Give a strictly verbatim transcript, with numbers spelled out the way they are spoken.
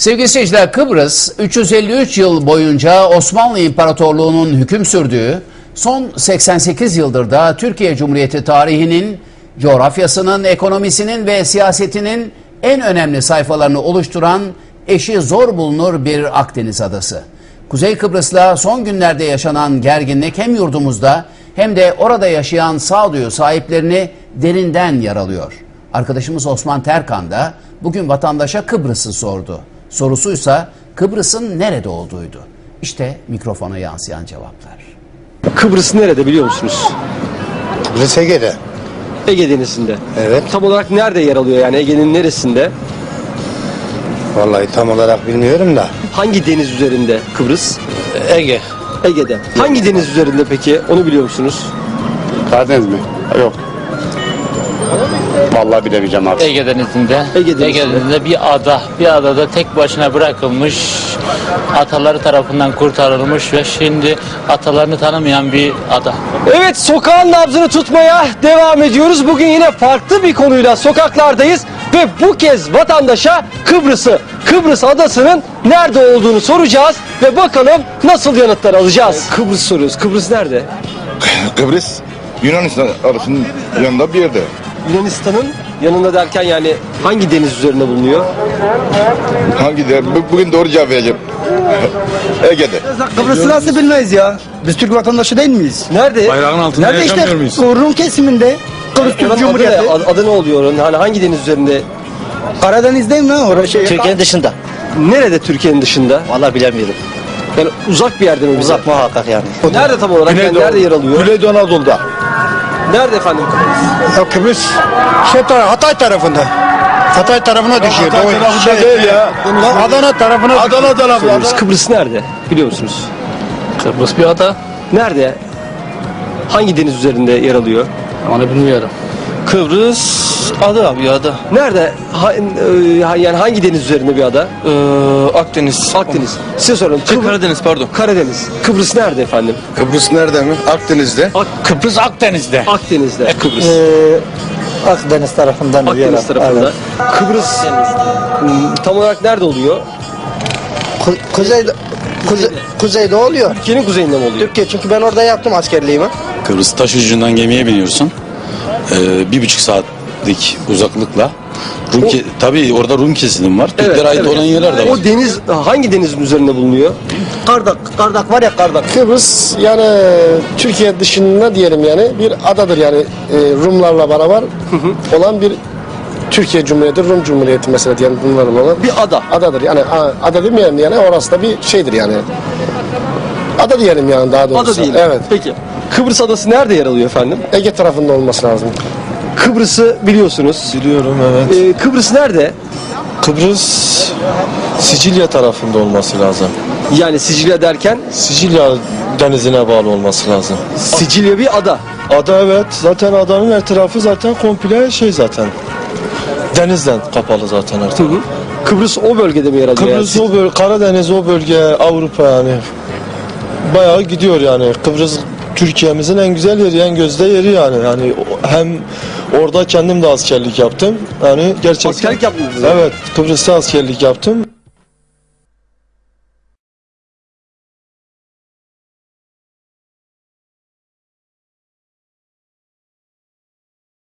Sevgili seyirciler, Kıbrıs üç yüz elli üç yıl boyunca Osmanlı İmparatorluğu'nun hüküm sürdüğü, son seksen sekiz yıldır da Türkiye Cumhuriyeti tarihinin, coğrafyasının, ekonomisinin ve siyasetinin en önemli sayfalarını oluşturan eşi zor bulunur bir Akdeniz adası. Kuzey Kıbrıs'la son günlerde yaşanan gerginlik hem yurdumuzda hem de orada yaşayan sağduyu sahiplerini derinden yaralıyor. Arkadaşımız Osman Terkan da bugün vatandaşa Kıbrıs'ı sordu. Sorusuysa Kıbrıs'ın nerede olduğuydu. İşte mikrofona yansıyan cevaplar. Kıbrıs nerede biliyor musunuz? Kıbrıs Ege'de. Ege Denizi'nde. Evet. Tam olarak nerede yer alıyor, yani Ege'nin neresinde? Vallahi tam olarak bilmiyorum da. Hangi deniz üzerinde Kıbrıs? Ege. Ege'de. Hangi deniz üzerinde peki, onu biliyor musunuz? Karadeniz mi? Yok. Vallahi bilemeyeceğim abi. Ege Denizi'nde, Ege Denizi'nde. Ege Denizi'nde bir ada, bir adada tek başına bırakılmış, ataları tarafından kurtarılmış ve şimdi atalarını tanımayan bir ada. Evet, sokağın nabzını tutmaya devam ediyoruz. Bugün yine farklı bir konuyla sokaklardayız ve bu kez vatandaşa Kıbrıs'ı, Kıbrıs adasının nerede olduğunu soracağız ve bakalım nasıl yanıtlar alacağız. Kıbrıs soruyoruz. Kıbrıs nerede? Kıbrıs Yunanistan arasının yanında bir yerde. Yunanistan'ın yanında derken yani hangi deniz üzerinde bulunuyor? Hangi de? Bu- Bugün doğru cevap vereceğim. Ege'de. Kıbrıs'ı nasıl bilmeyiz ya? Biz Türk vatandaşı değil miyiz? Nerede? Bayrağın altında Nerede işte? yaşamıyor muyuz? Rum kesiminde. Kıbrıs Türk Oranın adı Cumhuriyeti. ne? Ad- Adı ne oluyor onun? Hani hangi deniz üzerinde? Karadeniz'de mi lan orası? Şey, Türkiye'nin dışında. Nerede Türkiye'nin dışında? Vallahi bilemiyorum. Yani uzak bir yerden mi? bize? Uzak muhakkak yani. Nerede tam olarak? Yani nerede yer alıyor? Güneydoğu Anadolu'da. Nerede efendim Kıbrıs? Ya Kıbrıs şey taraf, Hatay tarafında. Hatay tarafına düşüyor. Hatay Doğu- tarafında şey, değil ya. Adana tarafına Adana tarafı. Kıbrıs, Kıbrıs nerede? Biliyor musunuz? Kıbrıs bir ada, Nerede? Hangi deniz üzerinde yer alıyor? onu bilmiyorum. Kıbrıs ada bir ada. Nerede? Ha- e, yani hangi deniz üzerinde bir ada? Ee, Akdeniz. Akdeniz. Size soralım. Şey, Kıbr- Karadeniz pardon. Karadeniz. Kıbrıs nerede efendim? Kıbrıs nerede mi? Akdeniz'de. Kıbrıs Akdeniz'de. Akdeniz'de. Kıbrıs. Akdeniz tarafından. Akdeniz tarafında. Kıbrıs hmm, tam olarak nerede oluyor? Kuzey, kuzey, kuzeyde oluyor. Türkiye'nin kuzeyinde mi oluyor? Türkiye, çünkü ben orada yaptım askerliğimi. Kıbrıs taş ucundan gemiye biniyorsun. Ee, bir buçuk saatlik uzaklıkla. Rum ke- tabii orada Rum kesim var. Türklere ait olan yerler de var. O deniz hangi denizin üzerinde bulunuyor? Kardak, Kardak var ya Kardak. Kıbrıs yani Türkiye dışında diyelim yani bir adadır yani e, Rumlarla beraber olan bir Türkiye Cumhuriyeti, Rum Cumhuriyeti mesela diyelim bunların olan Bir ada. adadır. Yani a- ada demeyelim yani orası da bir şeydir yani. Ada diyelim yani daha doğrusu. Ada değil. Evet. Peki. Kıbrıs adası nerede yer alıyor efendim? Ege tarafında olması lazım. Kıbrıs'ı biliyorsunuz. Biliyorum evet. Ee, Kıbrıs nerede? Kıbrıs Sicilya tarafında olması lazım. Yani Sicilya derken Sicilya denizine bağlı olması lazım. Sicilya bir ada. Ada evet. Zaten adanın etrafı zaten komple şey zaten. Denizden kapalı zaten artık. Hı hı. Kıbrıs o bölgede mi yer alıyor? Kıbrıs yani? o bölge, Karadeniz o bölge, Avrupa yani. Bayağı gidiyor yani. Kıbrıs Türkiye'mizin en güzel yeri, en gözde yeri yani. Yani o- hem orada kendim de askerlik yaptım. Yani gerçekten. Askerlik yaptınız mı? Evet, Kıbrıs'ta askerlik yaptım.